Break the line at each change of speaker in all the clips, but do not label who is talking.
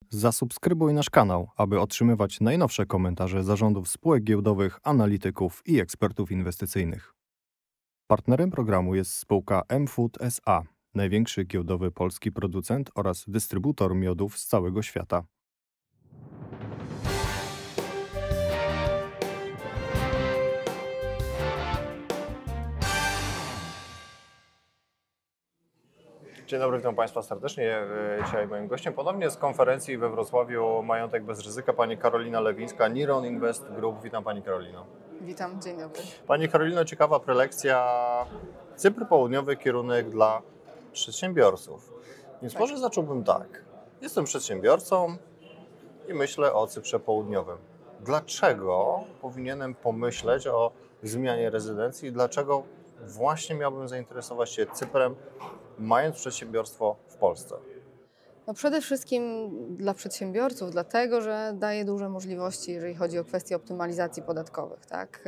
Zasubskrybuj nasz kanał, aby otrzymywać najnowsze komentarze zarządów spółek giełdowych, analityków i ekspertów inwestycyjnych. Partnerem programu jest spółka M-Food SA, największy giełdowy polski producent oraz dystrybutor miodów z całego świata.
Dzień dobry, witam Państwa serdecznie. Dzisiaj moim gościem ponownie z konferencji we Wrocławiu Majątek bez ryzyka pani Karolina Lewińska, Niron Invest Group. Witam Pani Karolino.
Witam, dzień dobry.
Pani Karolino, ciekawa prelekcja. Cypr południowy, kierunek dla przedsiębiorców. Więc
Tak.
może zacząłbym tak. Jestem przedsiębiorcą i myślę o Cyprze południowym. Dlaczego powinienem pomyśleć o zmianie rezydencji? Dlaczego właśnie miałbym zainteresować się Cyprem, mając przedsiębiorstwo w Polsce?
No przede wszystkim dla przedsiębiorców, dlatego że daje duże możliwości, jeżeli chodzi o kwestie optymalizacji podatkowych. Tak?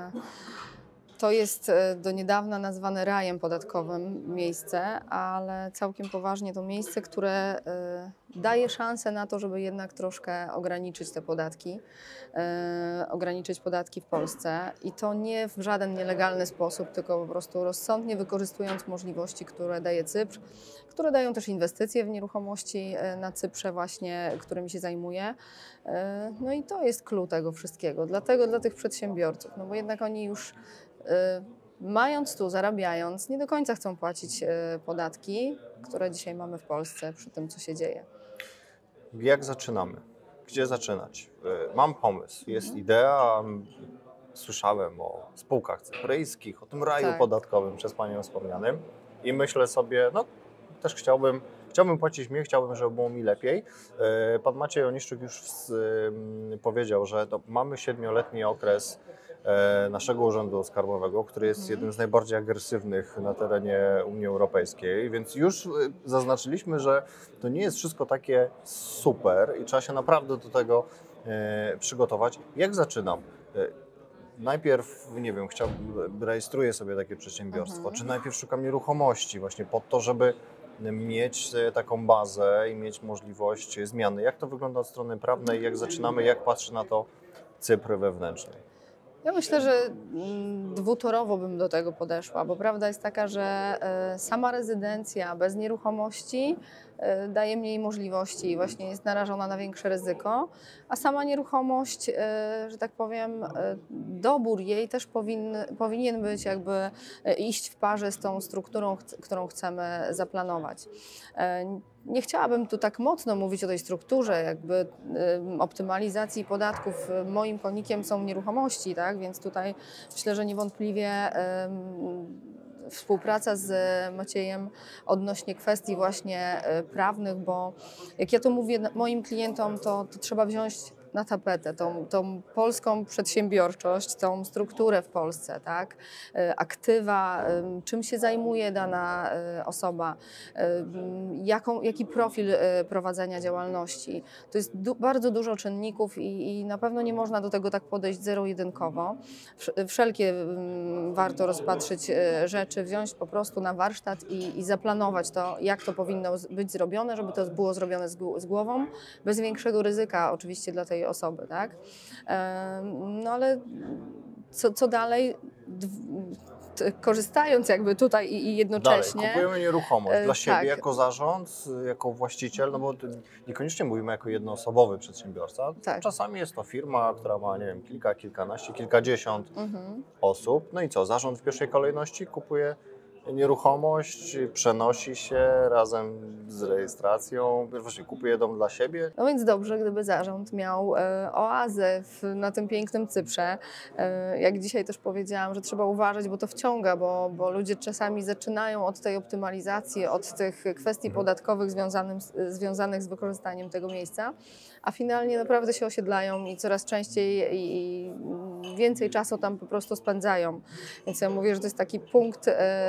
To jest do niedawna nazwane rajem podatkowym miejsce, ale całkiem poważnie to miejsce, które daje szansę na to, żeby jednak troszkę ograniczyć te podatki, ograniczyć podatki w Polsce i to nie w żaden nielegalny sposób, tylko po prostu rozsądnie wykorzystując możliwości, które daje Cypr, które dają też inwestycje w nieruchomości na Cyprze właśnie, którymi się zajmuję. No i to jest clue tego wszystkiego, dlatego dla tych przedsiębiorców, no bo jednak oni już mając tu, zarabiając, nie do końca chcą płacić podatki, które dzisiaj mamy w Polsce przy tym, co się dzieje.
Jak zaczynamy? Gdzie zaczynać? Mam pomysł, jest idea, słyszałem o spółkach cypryjskich, o tym raju
Tak.
podatkowym przez Panią wspomnianym i myślę sobie, no też chciałbym płacić mniej, chciałbym, żeby było mi lepiej. Pan Maciej Oniszczyk już powiedział, że mamy 7-letni okres naszego Urzędu Skarbowego, który jest jednym z najbardziej agresywnych na terenie Unii Europejskiej, więc już zaznaczyliśmy, że to nie jest wszystko takie super i trzeba się naprawdę do tego przygotować. Jak zaczynam? Najpierw, nie wiem, rejestruję sobie takie przedsiębiorstwo, czy najpierw szukam nieruchomości właśnie po to, żeby mieć taką bazę i mieć możliwość zmiany. Jak to wygląda od strony prawnej, jak zaczynamy, jak patrzy na to Cypr wewnętrzny?
Ja myślę, że dwutorowo bym do tego podeszła, bo prawda jest taka, że sama rezydencja bez nieruchomości daje mniej możliwości i właśnie jest narażona na większe ryzyko, a sama nieruchomość, że tak powiem, dobór jej też powinien być jakby iść w parze z tą strukturą, którą chcemy zaplanować. Nie chciałabym tu tak mocno mówić o tej strukturze, jakby optymalizacji podatków. Moim konikiem są nieruchomości, tak? Więc tutaj myślę, że niewątpliwie współpraca z Maciejem odnośnie kwestii właśnie prawnych, bo jak ja to mówię moim klientom, to trzeba wziąć na tapetę tą polską przedsiębiorczość, tą strukturę w Polsce, tak? Aktywa, czym się zajmuje dana osoba, jaki profil prowadzenia działalności. To jest bardzo dużo czynników i na pewno nie można do tego tak podejść zero-jedynkowo. Wszelkie warto rozpatrzyć rzeczy, wziąć po prostu na warsztat i zaplanować to, jak to powinno być zrobione, żeby to było zrobione z głową, bez większego ryzyka oczywiście dla tej osoby, tak? No ale co dalej? Korzystając jakby tutaj i jednocześnie...
Dalej, kupujemy nieruchomość dla siebie
tak.
jako zarząd, jako właściciel, no bo niekoniecznie mówimy jako jednoosobowy przedsiębiorca.
Tak.
Czasami jest to firma, która ma, nie wiem, kilka, kilkanaście, kilkadziesiąt osób. No i co, zarząd w pierwszej kolejności kupuje nieruchomość, przenosi się razem z rejestracją, właśnie kupuje dom dla siebie.
No więc dobrze, gdyby zarząd miał oazę na tym pięknym Cyprze. Jak dzisiaj też powiedziałam, że trzeba uważać, bo to wciąga, bo ludzie czasami zaczynają od tej optymalizacji, od tych kwestii podatkowych związanych z wykorzystaniem tego miejsca, a finalnie naprawdę się osiedlają i coraz częściej i więcej czasu tam po prostu spędzają. Więc ja mówię, że to jest taki punkt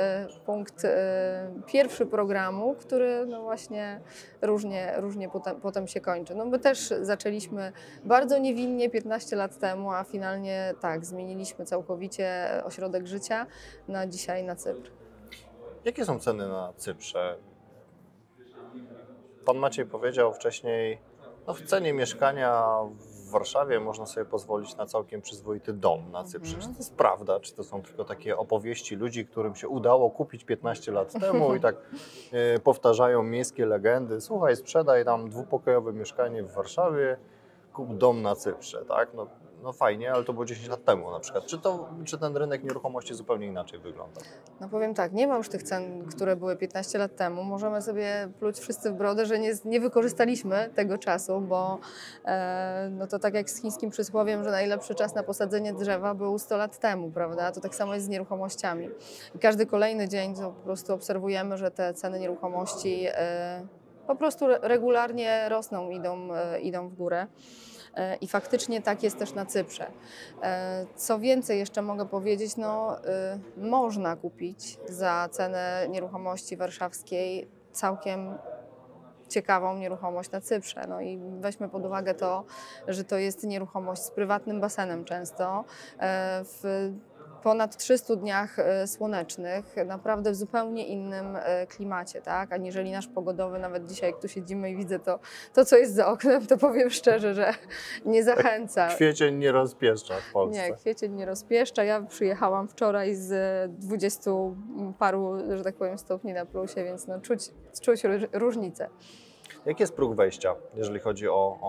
pierwszy programu, który no właśnie różnie potem się kończy. No my też zaczęliśmy bardzo niewinnie 15 lat temu, a finalnie tak, zmieniliśmy całkowicie ośrodek życia na dzisiaj na Cypr.
Jakie są ceny na Cyprze? Pan Maciej powiedział wcześniej, No, w cenie mieszkania w Warszawie można sobie pozwolić na całkiem przyzwoity dom na Cyprze. Czy to jest prawda? Czy to są tylko takie opowieści ludzi, którym się udało kupić 15 lat temu i tak powtarzają miejskie legendy? Słuchaj, sprzedaj tam dwupokojowe mieszkanie w Warszawie, kup dom na Cyprze, tak? No fajnie, ale to było 10 lat temu na przykład. Czy ten rynek nieruchomości zupełnie inaczej wygląda?
No powiem tak, nie ma już tych cen, które były 15 lat temu. Możemy sobie pluć wszyscy w brodę, że nie wykorzystaliśmy tego czasu, bo no to tak jak z chińskim przysłowiem, że najlepszy czas na posadzenie drzewa był 100 lat temu, prawda? To tak samo jest z nieruchomościami. I każdy kolejny dzień to po prostu obserwujemy, że te ceny nieruchomości po prostu regularnie rosną, idą w górę. I faktycznie tak jest też na Cyprze. Co więcej jeszcze mogę powiedzieć, no, można kupić za cenę nieruchomości warszawskiej całkiem ciekawą nieruchomość na Cyprze. No i weźmy pod uwagę to, że to jest nieruchomość z prywatnym basenem często, w ponad 300 dniach słonecznych, naprawdę w zupełnie innym klimacie, tak? Aniżeli nasz pogodowy. Nawet dzisiaj, jak tu siedzimy i widzę to, co jest za oknem, to powiem szczerze, że nie zachęca.
Kwiecień nie rozpieszcza w Polsce.
Nie, kwiecień nie rozpieszcza. Ja przyjechałam wczoraj z 20 paru, że tak powiem, stopni na plusie, więc no, czuć różnicę.
Jaki jest próg wejścia, jeżeli chodzi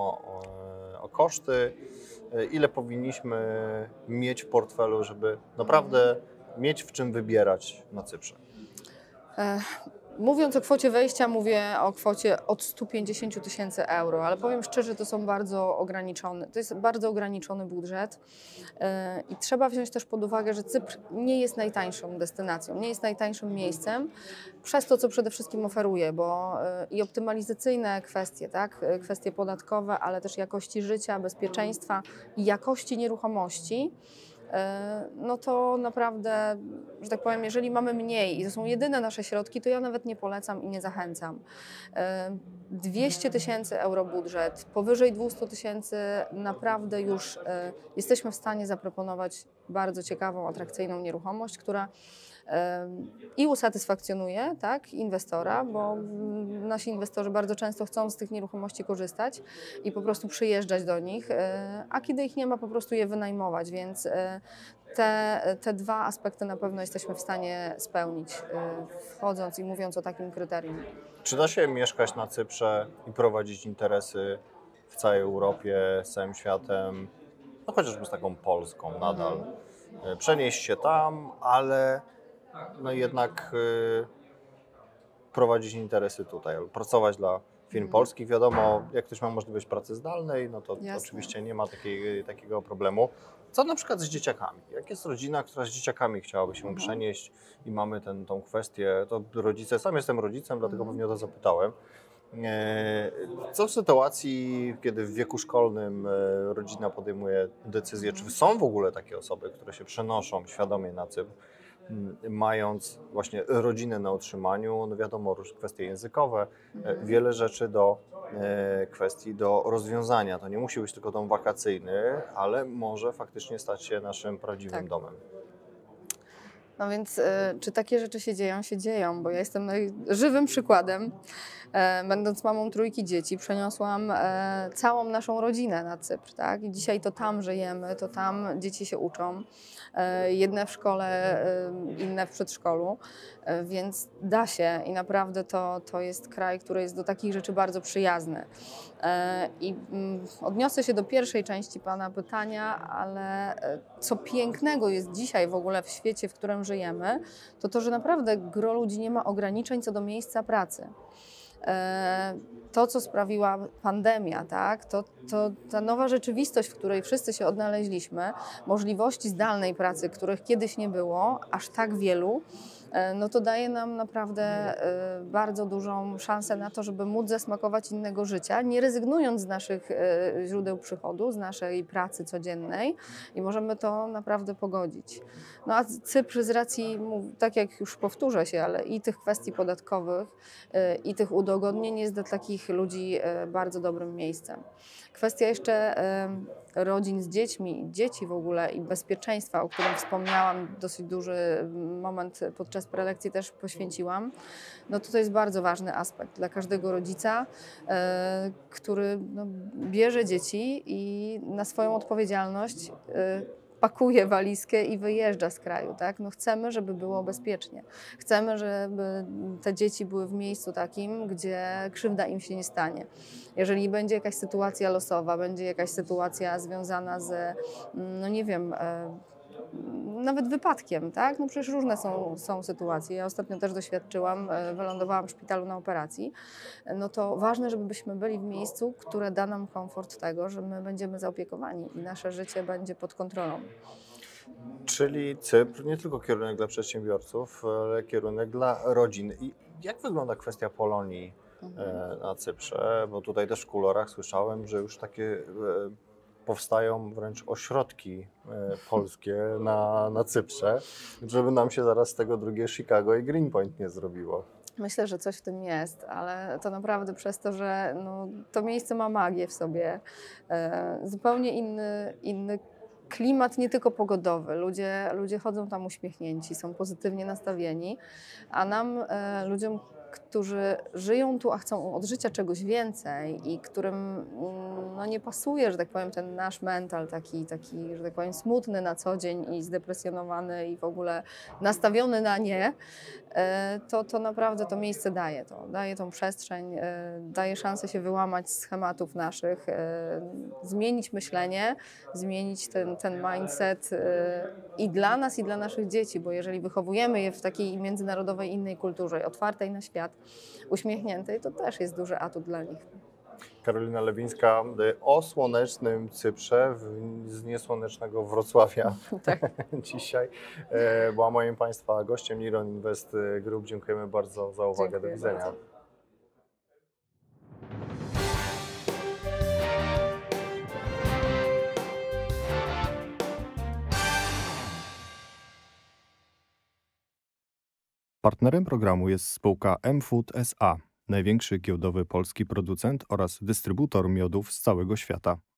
o koszty? Ile powinniśmy mieć w portfelu, żeby naprawdę mieć w czym wybierać na Cyprze?
Mówiąc o kwocie wejścia, mówię o kwocie od 150 000 euro, ale powiem szczerze, to jest bardzo ograniczony budżet i trzeba wziąć też pod uwagę, że Cypr nie jest najtańszą destynacją, nie jest najtańszym miejscem przez to, co przede wszystkim oferuje, bo i optymalizacyjne kwestie, tak, kwestie podatkowe, ale też jakości życia, bezpieczeństwa i jakości nieruchomości. No to naprawdę, że tak powiem, jeżeli mamy mniej i to są jedyne nasze środki, to ja nawet nie polecam i nie zachęcam. 200 000 euro budżet, powyżej 200 000 naprawdę już jesteśmy w stanie zaproponować bardzo ciekawą, atrakcyjną nieruchomość, która i usatysfakcjonuje, tak, inwestora, bo nasi inwestorzy bardzo często chcą z tych nieruchomości korzystać i po prostu przyjeżdżać do nich, a kiedy ich nie ma, po prostu je wynajmować, więc te dwa aspekty na pewno jesteśmy w stanie spełnić, wchodząc i mówiąc o takim kryterium.
Czy da się mieszkać na Cyprze i prowadzić interesy w całej Europie, z całym światem, no chociażby z taką Polską nadal? Przenieść się tam, ale no jednak prowadzić interesy tutaj, albo pracować dla firm polskich. Wiadomo, jak ktoś ma możliwość pracy zdalnej, no to
Jasne.
oczywiście nie ma takiego problemu. Co na przykład z dzieciakami? Jak jest rodzina, która z dzieciakami chciałaby się przenieść i mamy tą kwestię, to rodzice, sam jestem rodzicem, dlatego pewnie o to zapytałem. Co w sytuacji, kiedy w wieku szkolnym rodzina podejmuje decyzję, czy są w ogóle takie osoby, które się przenoszą świadomie na Cypr, mając właśnie rodzinę na utrzymaniu, no wiadomo, kwestie językowe, wiele rzeczy kwestii do rozwiązania. To nie musi być tylko dom wakacyjny, ale może faktycznie stać się naszym prawdziwym domem.
No więc czy takie rzeczy się dzieją? Się dzieją, bo ja jestem żywym przykładem. Będąc mamą 3 dzieci, przeniosłam całą naszą rodzinę na Cypr, tak? I dzisiaj to tam żyjemy, to tam dzieci się uczą. Jedne w szkole, inne w przedszkolu, więc da się i naprawdę to jest kraj, który jest do takich rzeczy bardzo przyjazny. I odniosę się do pierwszej części Pana pytania, ale co pięknego jest dzisiaj w ogóle w świecie, w którym żyjemy, to, że naprawdę gro ludzi nie ma ograniczeń co do miejsca pracy. To, co sprawiła pandemia, tak? Ta nowa rzeczywistość, w której wszyscy się odnaleźliśmy, możliwości zdalnej pracy, których kiedyś nie było, aż tak wielu, no to daje nam naprawdę bardzo dużą szansę na to, żeby móc zasmakować innego życia, nie rezygnując z naszych źródeł przychodu, z naszej pracy codziennej i możemy to naprawdę pogodzić. No a Cypr z racji, tak jak już powtórzę się, ale i tych kwestii podatkowych, i tych udogodnień jest dla takich ludzi bardzo dobrym miejscem. Kwestia jeszcze rodzin z dziećmi, dzieci w ogóle i bezpieczeństwa, o którym wspomniałam dosyć duży moment podczas podczas prelekcji też poświęciłam, no to jest bardzo ważny aspekt dla każdego rodzica, który no, bierze dzieci i na swoją odpowiedzialność pakuje walizkę i wyjeżdża z kraju. Tak? No chcemy, żeby było bezpiecznie. Chcemy, żeby te dzieci były w miejscu takim, gdzie krzywda im się nie stanie. Jeżeli będzie jakaś sytuacja losowa, będzie jakaś sytuacja związana z, no nie wiem, nawet wypadkiem, tak? No przecież różne są sytuacje. Ja ostatnio też doświadczyłam, wylądowałam w szpitalu na operacji. No to ważne, żebyśmy byli w miejscu, które da nam komfort tego, że my będziemy zaopiekowani i nasze życie będzie pod kontrolą.
Czyli Cypr nie tylko kierunek dla przedsiębiorców, ale kierunek dla rodzin. I jak wygląda kwestia Polonii na Cyprze? Bo tutaj też w kulorach słyszałem, że już takie powstają wręcz ośrodki polskie na Cyprze, żeby nam się zaraz z tego drugie Chicago i Greenpoint nie zrobiło.
Myślę, że coś w tym jest, ale to naprawdę przez to, że no, to miejsce ma magię w sobie. Zupełnie inny klimat, nie tylko pogodowy. Ludzie chodzą tam uśmiechnięci, są pozytywnie nastawieni, a nam, ludziom, którzy żyją tu, a chcą od życia czegoś więcej i którym no, nie pasuje, że tak powiem, ten nasz mental taki, że tak powiem, smutny na co dzień i zdepresjonowany i w ogóle nastawiony na nie, to naprawdę to miejsce daje tą przestrzeń, daje szansę się wyłamać z schematów naszych, zmienić myślenie, zmienić ten mindset i dla nas, i dla naszych dzieci, bo jeżeli wychowujemy je w takiej międzynarodowej, innej kulturze, otwartej na świat, uśmiechniętej, to też jest duży atut dla nich.
Karolina Lewińska o słonecznym Cyprze z niesłonecznego Wrocławia.
Tak.
Dzisiaj była moim Państwa gościem Niron Invest Group. Dziękujemy bardzo za uwagę.
Dziękuję
Do widzenia.
bardzo.
Partnerem programu jest spółka mFood SA, największy giełdowy polski producent oraz dystrybutor miodów z całego świata.